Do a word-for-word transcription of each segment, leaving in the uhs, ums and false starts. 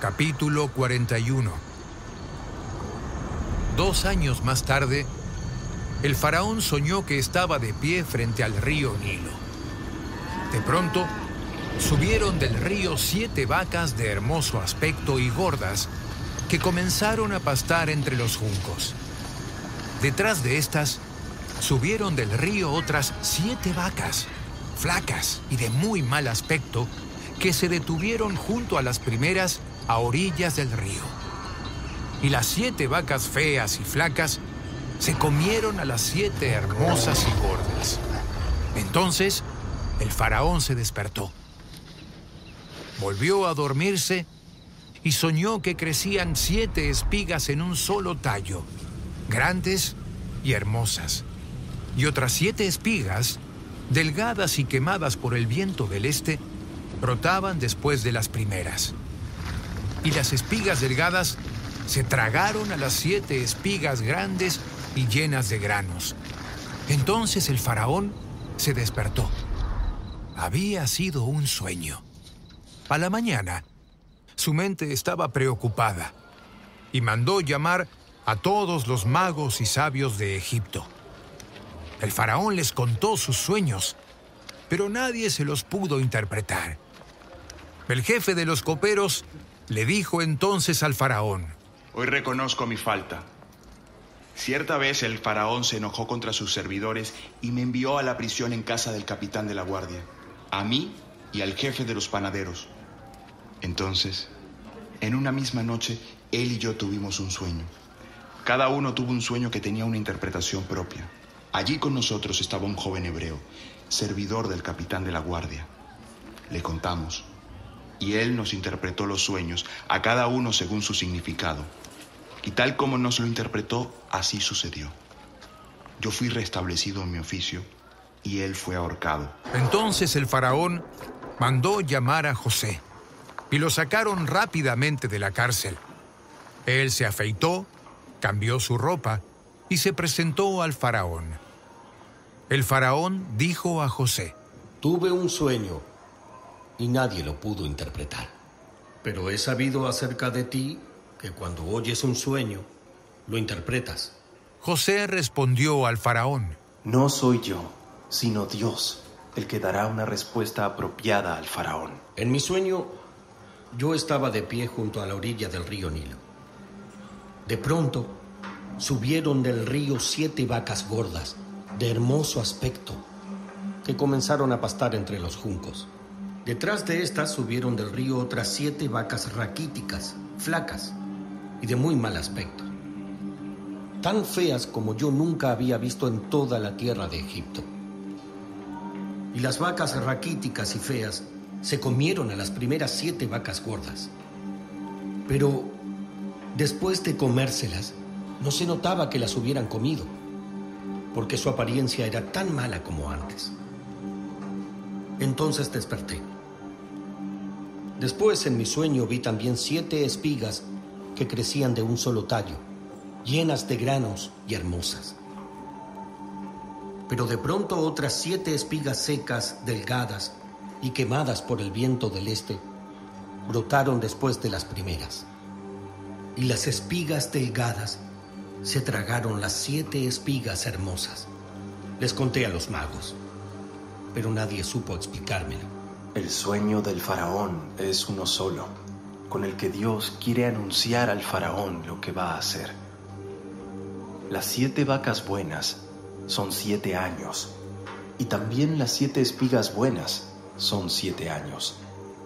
Capítulo cuarenta y uno. Dos años más tarde, el faraón soñó que estaba de pie frente al río Nilo. De pronto, subieron del río siete vacas de hermoso aspecto y gordas que comenzaron a pastar entre los juncos. Detrás de estas, subieron del río otras siete vacas, flacas y de muy mal aspecto, que se detuvieron junto a las primeras a orillas del río. Y las siete vacas feas y flacas se comieron a las siete hermosas y gordas. Entonces, el faraón se despertó. Volvió a dormirse y soñó que crecían siete espigas en un solo tallo, grandes y hermosas, y otras siete espigas, delgadas y quemadas por el viento del este, brotaban después de las primeras. Y las espigas delgadas se tragaron a las siete espigas grandes y llenas de granos. Entonces el faraón se despertó. Había sido un sueño. A la mañana, su mente estaba preocupada y mandó llamar a todos los magos y sabios de Egipto. El faraón les contó sus sueños, pero nadie se los pudo interpretar. El jefe de los coperos le dijo entonces al faraón: Hoy reconozco mi falta. Cierta vez el faraón se enojó contra sus servidores y me envió a la prisión en casa del capitán de la guardia, a mí y al jefe de los panaderos. Entonces, en una misma noche, él y yo tuvimos un sueño. Cada uno tuvo un sueño que tenía una interpretación propia. Allí con nosotros estaba un joven hebreo, servidor del capitán de la guardia. Le contamos, y él nos interpretó los sueños, a cada uno según su significado. Y tal como nos lo interpretó, así sucedió. Yo fui restablecido en mi oficio, y él fue ahorcado. Entonces el faraón mandó llamar a José, y lo sacaron rápidamente de la cárcel. Él se afeitó, cambió su ropa, y se presentó al faraón. El faraón dijo a José: Tuve un sueño, y nadie lo pudo interpretar. Pero he sabido acerca de ti que cuando oyes un sueño, lo interpretas. José respondió al faraón: No soy yo, sino Dios, el que dará una respuesta apropiada al faraón. En mi sueño, yo estaba de pie junto a la orilla del río Nilo. De pronto, subieron del río siete vacas gordas, de hermoso aspecto, que comenzaron a pastar entre los juncos. Detrás de estas subieron del río otras siete vacas raquíticas, flacas y de muy mal aspecto, tan feas como yo nunca había visto en toda la tierra de Egipto. Y las vacas raquíticas y feas se comieron a las primeras siete vacas gordas. Pero después de comérselas, no se notaba que las hubieran comido, porque su apariencia era tan mala como antes. Entonces desperté. Después, en mi sueño, vi también siete espigas que crecían de un solo tallo, llenas de granos y hermosas. Pero de pronto otras siete espigas secas, delgadas y quemadas por el viento del este, brotaron después de las primeras. Y las espigas delgadas se tragaron las siete espigas hermosas. Les conté a los magos, pero nadie supo explicármelo. El sueño del faraón es uno solo, con el que Dios quiere anunciar al faraón lo que va a hacer. Las siete vacas buenas son siete años, y también las siete espigas buenas son siete años.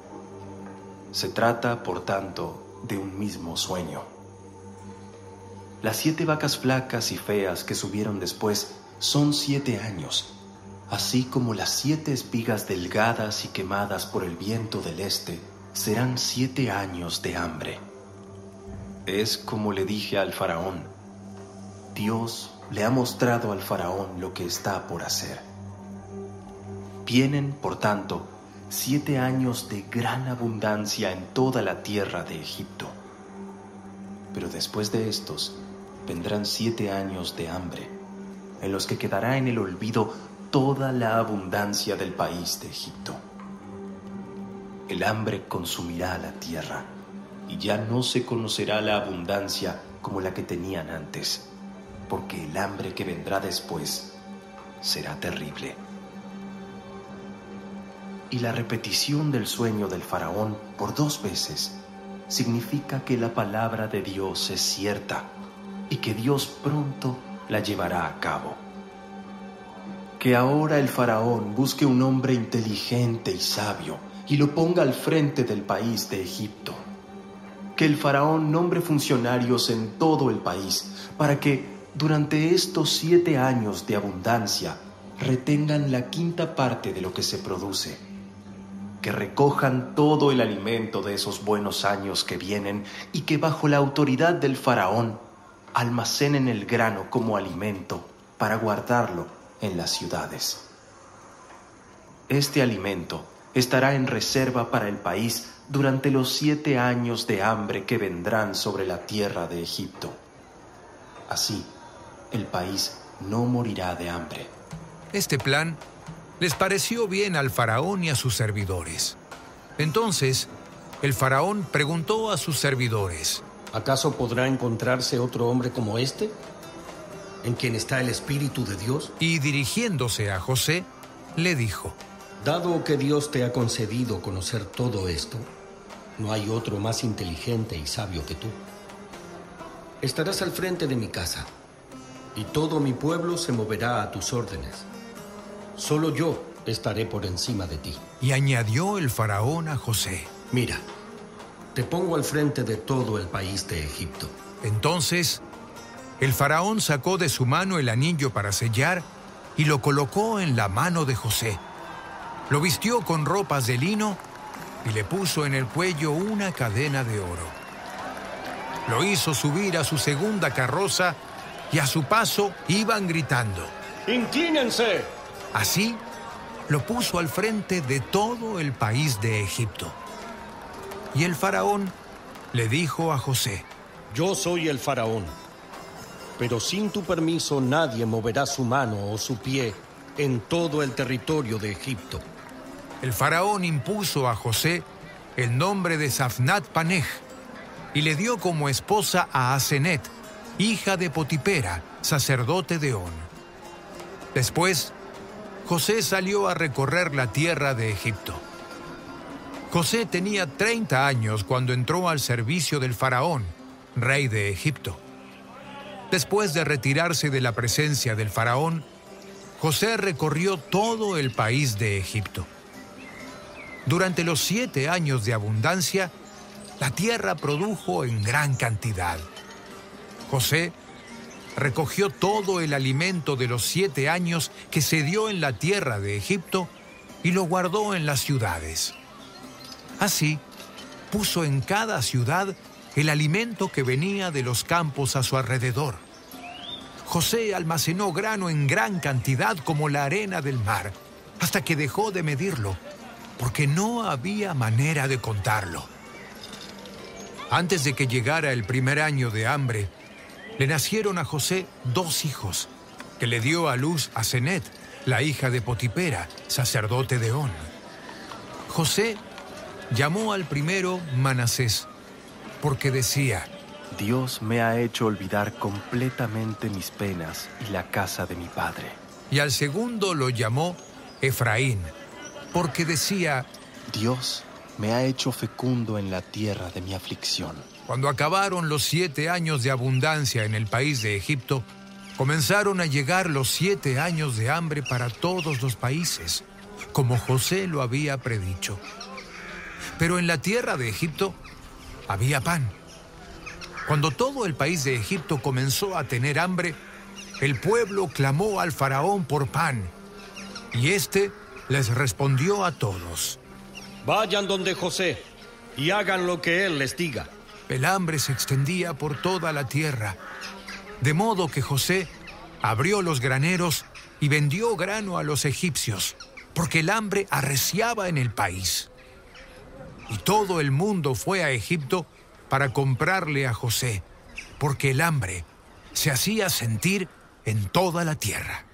Se trata, por tanto, de un mismo sueño. Las siete vacas flacas y feas que subieron después son siete años, así como las siete espigas delgadas y quemadas por el viento del este serán siete años de hambre. Es como le dije al faraón. Dios le ha mostrado al faraón lo que está por hacer. Vienen, por tanto, siete años de gran abundancia en toda la tierra de Egipto. Pero después de estos, vendrán siete años de hambre, en los que quedará en el olvido toda la abundancia del país de Egipto. El hambre consumirá la tierra, y ya no se conocerá la abundancia como la que tenían antes, porque el hambre que vendrá después será terrible. Y la repetición del sueño del faraón por dos veces significa que la palabra de Dios es cierta y que Dios pronto la llevará a cabo. Que ahora el faraón busque un hombre inteligente y sabio y lo ponga al frente del país de Egipto. Que el faraón nombre funcionarios en todo el país para que durante estos siete años de abundancia retengan la quinta parte de lo que se produce. Que recojan todo el alimento de esos buenos años que vienen y que bajo la autoridad del faraón almacenen el grano como alimento para guardarlo en las ciudades. Este alimento estará en reserva para el país durante los siete años de hambre que vendrán sobre la tierra de Egipto. Así, el país no morirá de hambre. Este plan les pareció bien al faraón y a sus servidores. Entonces, el faraón preguntó a sus servidores: ¿acaso podrá encontrarse otro hombre como este, en quien está el Espíritu de Dios? Y dirigiéndose a José, le dijo: dado que Dios te ha concedido conocer todo esto, no hay otro más inteligente y sabio que tú. Estarás al frente de mi casa, y todo mi pueblo se moverá a tus órdenes. Solo yo estaré por encima de ti. Y añadió el faraón a José: mira, te pongo al frente de todo el país de Egipto. Entonces, el faraón sacó de su mano el anillo para sellar y lo colocó en la mano de José. Lo vistió con ropas de lino y le puso en el cuello una cadena de oro. Lo hizo subir a su segunda carroza y a su paso iban gritando: ¡inclínense! Así, lo puso al frente de todo el país de Egipto. Y el faraón le dijo a José: yo soy el faraón, pero sin tu permiso nadie moverá su mano o su pie en todo el territorio de Egipto. El faraón impuso a José el nombre de Safnat Panej y le dio como esposa a Asenet, hija de Potipera, sacerdote de On. Después, José salió a recorrer la tierra de Egipto. José tenía treinta años cuando entró al servicio del faraón, rey de Egipto. Después de retirarse de la presencia del faraón, José recorrió todo el país de Egipto. Durante los siete años de abundancia, la tierra produjo en gran cantidad. José recogió todo el alimento de los siete años que se dio en la tierra de Egipto y lo guardó en las ciudades. Así, puso en cada ciudad el alimento que venía de los campos a su alrededor. José almacenó grano en gran cantidad como la arena del mar, hasta que dejó de medirlo, porque no había manera de contarlo. Antes de que llegara el primer año de hambre, le nacieron a José dos hijos, que le dio a luz a Asenet, la hija de Potipera, sacerdote de On. José llamó al primero Manasés, porque decía: Dios me ha hecho olvidar completamente mis penas y la casa de mi padre. Y al segundo lo llamó Efraín, porque decía: Dios me ha hecho fecundo en la tierra de mi aflicción. Cuando acabaron los siete años de abundancia en el país de Egipto, comenzaron a llegar los siete años de hambre para todos los países, como José lo había predicho. Pero en la tierra de Egipto había pan. Cuando todo el país de Egipto comenzó a tener hambre, el pueblo clamó al faraón por pan, y éste les respondió a todos: vayan donde José y hagan lo que él les diga. El hambre se extendía por toda la tierra, de modo que José abrió los graneros y vendió grano a los egipcios, porque el hambre arreciaba en el país. Y todo el mundo fue a Egipto para comprarle a José, porque el hambre se hacía sentir en toda la tierra.